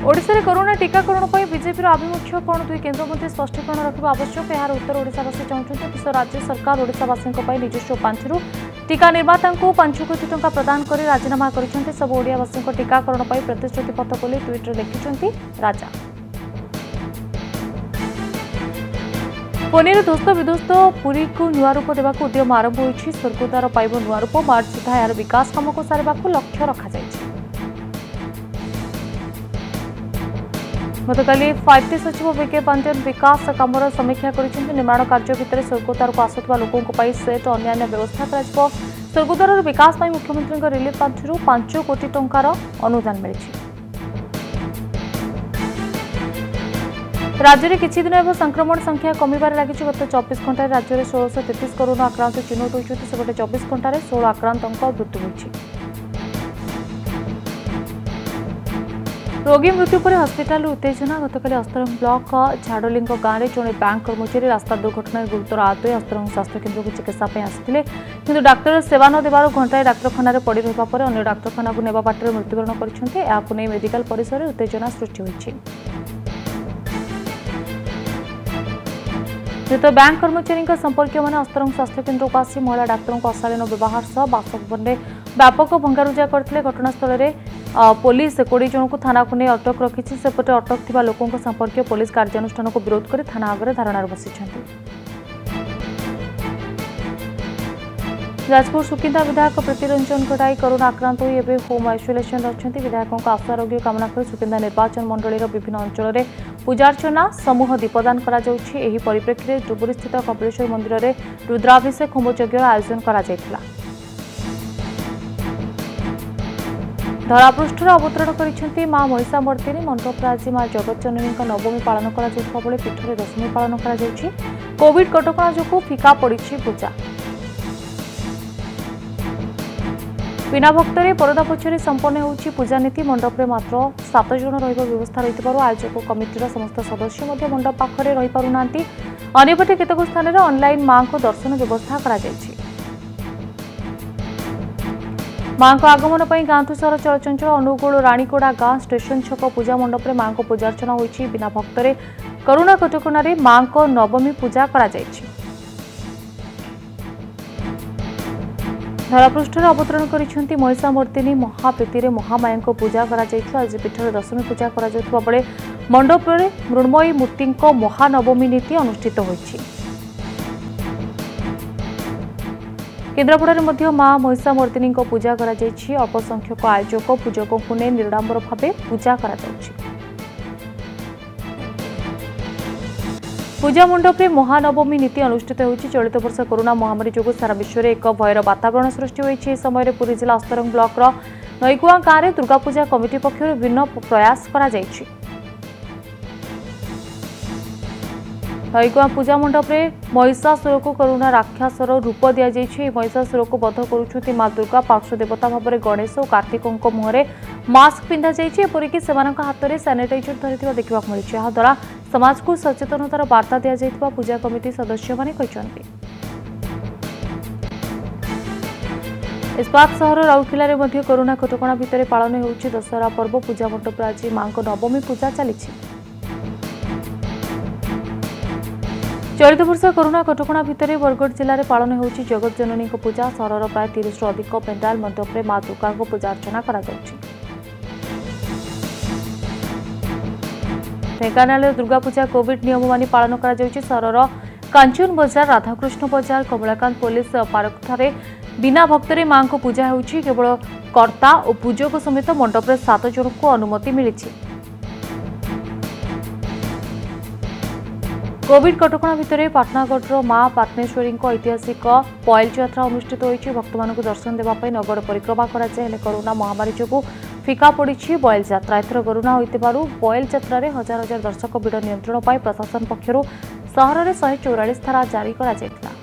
ओडिशा रे कोरोना टीकाकरण पर बीजेपी आभिमुख्य कौन दुई केन्द्रमंत्री स्पष्टीकरण रखा आवश्यक यार उत्तर ओडिशावासी चाहते किस राज्य सरकार ओडिशावासी निजस्व पांचि टीका निर्माता को 5 कोटी टंका प्रदान कर राजीनामा कर सब ओडियावासी टीकाकरण पर प्रतिश्रुतिबद्ध बोली ट्विट लिखिं राजा। फोनी ध्वस्त विध्वस्त पुरी को नुआ रूप देवा उद्यम आरंभ होती स्वर्गद्वार पाइब नुआ रूप मार्च सुधा यार विकास काम को सारे लक्ष्य रखा गतकाली 5T सचिव विके पांडेन विकास कामर समीक्षा कर निर्माण कार्य भितर स्वर्गद्वार को आसुवा लोकों सेट अन्य व्यवस्था कर स्वर्गद्वार विकास मुख्यमंत्री रिलीफ पांचि 5 कोटी टंकार अनुदान मिली। राज्य में किछि दिन एवं संक्रमण संख्या कमिबार लगी गत 24 घंटे राज्य में 1633 कोरोना आक्रांत चिन्हित होती सेपटे 24 घंटे 16 आक्रांतों मृत्यु होती। रोगी मृत्यु पर हस्पिटाल उत्तेजना गतकाली अस्तरंग ब्लॉक झाड़लिंग गांव में जड़े बैंक कर्मचारी रास्ता दुर्घटना गुरुतर आहत अस्तरंग स्वास्थ्य केन्द्र को चिकित्सा आसते किंतु डाक्तर सेवा न देवार घंटाए डाक्तखाना पड़ रहा पर अन्य डाक्तखाना को नेबा बाटर मृत्युवरण कर मेडिकल परिसर में उत्तेजना सृष्टि होती। मृत बैंक कर्मचारी संपर्क मैंने अस्तरंग स्वास्थ्य केन्द्र को आसी महिला डाक्तरों को अशालीन व्यवहार सह बासभवन में व्यापक भंगारुजा करते घटनास्थल में पुलिस 20 जन को थाना को नहीं अटक रखी सेपटे अटक थी लोकों संपर्क पुलिस कार्यानुष्ठान को विरोध कर थाना आगे धारणार बसी। जाजपुर सुकिंदा विधायक प्रीतिरंजन घटाई कोरोना आक्रांत होई होम आइसोलेशन रही विधायकों आशु आरोग्य कामना कर सुकिंदा निर्वाचन मंडल विभिन्न अंचल में पूजार्चना समूह दीपदान करा परिप्रेक्षी में डुबुरी स्थित कपिलेश्वर मंदिर में रुद्राभिषेक होमयज्ञ आयोजन करा धरापृष्ठर अवतरण कर मां महिषामर्दिनी मंडप आज मां जगतजननी नवमी पालन कर पीठर दशमी पालन कर कोविड कटकणा जो फिका पड़ी पूजा। बिना भक्तरे परदा पछरे संपन्न होउची पूजा नीति मंडप में मात्र 7 जन रहिबा व्यवस्था रहितबारु आयोजक कमिटीर समस्त सदस्य मध्य मंडप पाखरे रहि पारु नांती अन्यपटे केतक स्थान रे ऑनलाइन मां को दर्शन व्यवस्था करा जायछि। मां को आगमन पर गांधु सहर चलचंचल अनुगुल रानीकोड़ा गां स्टेशन छक पूजा मंडप में मां को पूजार्चना होइछि। बिना भक्तरे करोना कटकणा रे मां को नवमी पूजा करा जायछि। धरापृष्ठर अवतरण कर महिषामर्दिनी महाप्रीति महामाया को पूजा करा आज पीठर दशमी पूजा करा बेले मंडप में मृण्मयी मूर्ति महानवमी नीति अनुष्ठित होइछि। केन्द्रापड़ा मां महिषामर्दिनी पूजा करा अल्प संख्यक आयोजक पूजकों को नहीं निराडंबर भाव पूजा करा पूजा मंडप में महानवमी नीति अनुष्ठित होती। चलित वर्ष कोरोना महामारी जो सारा विश्व में एक भयर वातावरण सृष्टि होती। इस समय पुरी जिला अस्तरंग ब्लॉक नईकुआ गांव में दुर्गा पूजा कमिटी पक्षर विभिन्न प्रयास करा जायछि। नईकुआ पूजा मंडप में महिषासुर को कोरोना राक्षसर रूप दि जाइए। महिषासुर को बध करुछुति मां दुर्गा पार्श्व देवता भाव में गणेश और कार्तिकों मुहर मास्क पिंधा जाइए से हाथ में सानिटाइजर धरी देखा मिली। याद्वारा समाज को सचेतनतार वार्ता दि जाइए पूजा कमिटी सदस्य माने कहते। इस्पात सहर राउरकेला में कोरोना कटकणा भितर पालन होउछि दशहरा पर्व। पूजा मंडप आज मां को नवमी पूजा चली। चलित वर्ष कोरोना कटकणा भितर बरगढ़ जिले में पालन होउछि जगतजननी पूजा। सहरर प्राय 30 रु अधिक पेंडाल मंडप में मां दुर्गा को पूजा अर्चना करा जाउछि। ढेंकानाल दुर्गा पूजा कोविड नियम मानि पालन करा जाउछि। सहरर कांचन बजार राधाकृष्ण बजार कमलाकांत पुलिस पार्क बिना भक्तरे मां को पूजा होउछि। केवल कर्ता और पूजक समेत मंडप में 7 जन को अनुमति मिली। कोविड कटकणा भितर पाटनागढ़ मां पाटनेश्वरी ऐतिहासिक पयल यात्रा अनुष्ठित होती। भक्त मान दर्शन देवाई नगर परिक्रमा कराए कोरोना महामारी जो फिका पड़ी बयल यात्रा। एथर कोरोना होइतिबारु बयल यात्रा रे हजार हजार दर्शक भिड़ नियंत्रण पाई प्रशासन पक्षरु सहर में 144 धारा जारी करा जायतिला।